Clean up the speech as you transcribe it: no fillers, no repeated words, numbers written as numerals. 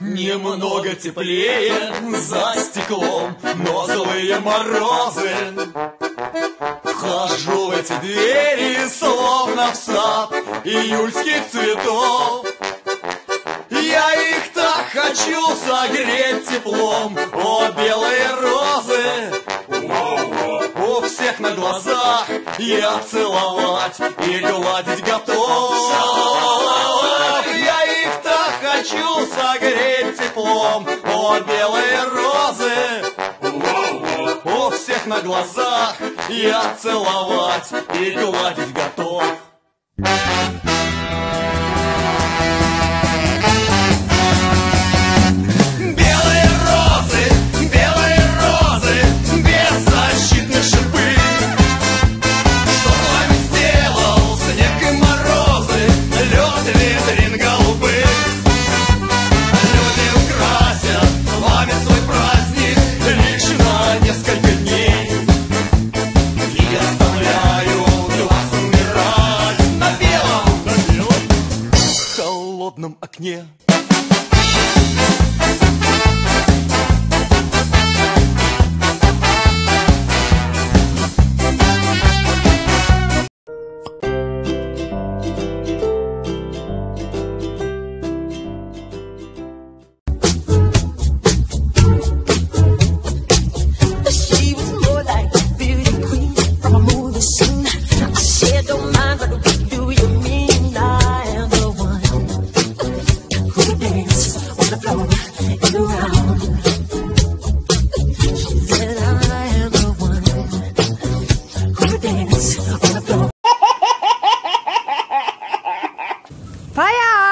Немного теплее за стеклом, но злые морозы. Вхожу в эти двери, словно в сад июльских цветов. Я их так хочу согреть теплом, о, белые розы. У всех на глазах я целовать и гладить готов. Я их так хочу согреть теплом, о, белые розы. У всех на глазах я целовать и гладить готов. Окне. Fire!